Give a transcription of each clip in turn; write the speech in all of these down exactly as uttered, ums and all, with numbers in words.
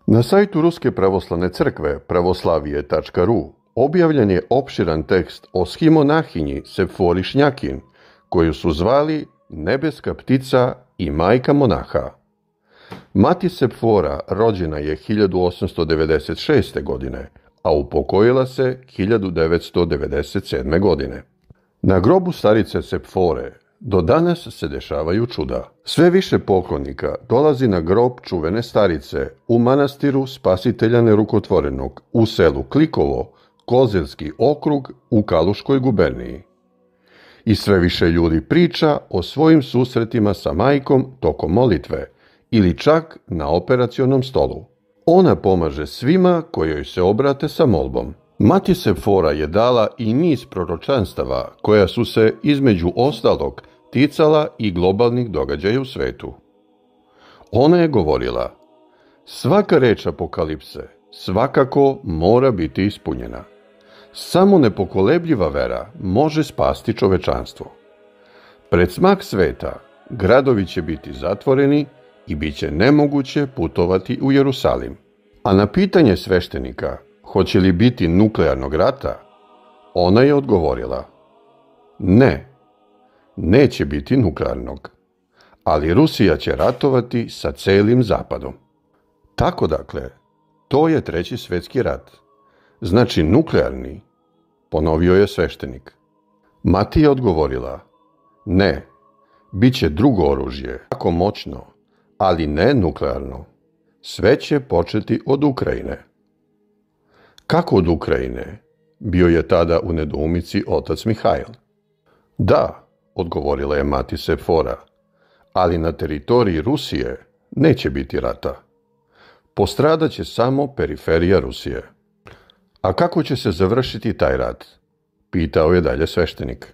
Na sajtu Ruske pravoslavne crkve pravoslavije tačka ru objavljen je opširan tekst o schimonahini Sepfori Šnjakin, koju su zvali Nebeska ptica i majka monaha. Mati Sepfora rođena je hiljadu osamsto devedeset šeste. godine, a upokojila se hiljadu devetsto devedeset sedme. godine. Na grobu starice Sepfore do danas se dešavaju čuda. Sve više poklonika dolazi na grob čuvene starice u manastiru Spasitelja Nerukotvorenog u selu Klikovo, Kozelski okrug u Kaluškoj guberniji. I sve više ljudi priča o svojim susretima sa majkom tokom molitve ili čak na operacionom stolu. Ona pomaže svima koji joj se obrate sa molbom. Mati Sepfora je dala i niz proročanstava koja su se, između ostalog, ticala i globalnih događaja u svetu. Ona je govorila: svaka reč apokalipse svakako mora biti ispunjena. Samo nepokolebljiva vera može spasti čovečanstvo. Pred smak sveta gradovi će biti zatvoreni i bit će nemoguće putovati u Jerusalim. A na pitanje sveštenika hoće li biti nuklearnog rata, ona je odgovorila: ne, neće biti nuklearnog, ali Rusija će ratovati sa celim Zapadom. Tako dakle, to je treći svjetski rat. Znači nuklearni, ponovio je sveštenik. Mati je odgovorila: ne, bit će drugo oružje, jako moćno, ali ne nuklearno. Sve će početi od Ukrajine. Kako od Ukrajine? Bio je tada u nedoumici otac Mihajl. Da, odgovorila je mati Sepfora, ali na teritoriji Rusije neće biti rata. Postradat će samo periferija Rusije. A kako će se završiti taj rat? Pitao je dalje sveštenik.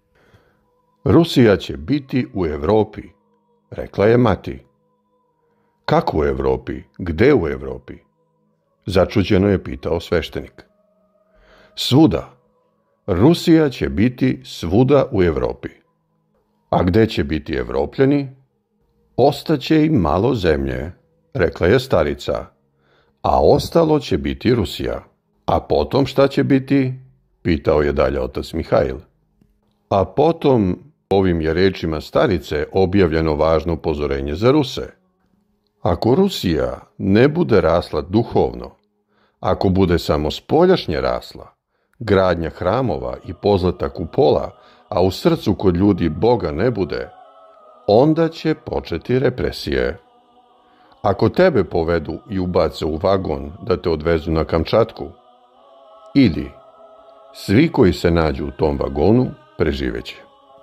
Rusija će biti u Evropi, rekla je mati. Kako u Evropi? Gde u Evropi? Začuđeno je pitao sveštenik. Svuda. Rusija će biti svuda u Evropi. A gde će biti Evropljani? Ostaće im malo zemlje, rekla je starica, a ostalo će biti Rusija. A potom šta će biti? Pitao je dalje otac Mihajl. A potom, ovim je rečima starice objavljeno važno upozorenje za Ruse. Ako Rusija ne bude rasla duhovno, ako bude samo spoljašnje rasla, gradnja hramova i pozlata kupola, a u srcu kod ljudi Boga ne bude, onda će početi represije. Ako tebe povedu i ubace u vagon da te odvezu na Kamčatku, idi, svi koji se nađu u tom vagonu preživeće.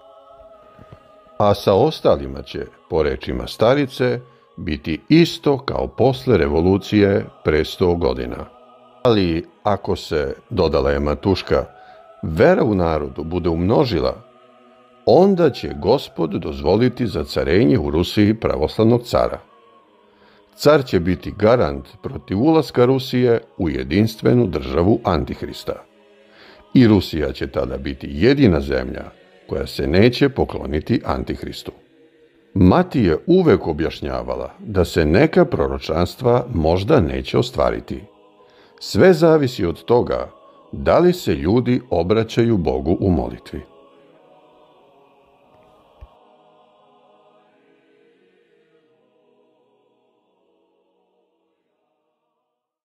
A sa ostalima će, po rečima starice, biti isto kao posle revolucije pre sto godina. Ali ako se, dodala je matuška, vera u narodu bude umnožila, onda će Gospod dozvoliti zacarenje u Rusiji pravoslavnog cara. Car će biti garant protiv ulaska Rusije u jedinstvenu državu Antihrista. I Rusija će tada biti jedina zemlja koja se neće pokloniti Antihristu. Mati je uvek objašnjavala da se neka proročanstva možda neće ostvariti. Sve zavisi od toga da li se ljudi obraćaju Bogu u molitvi.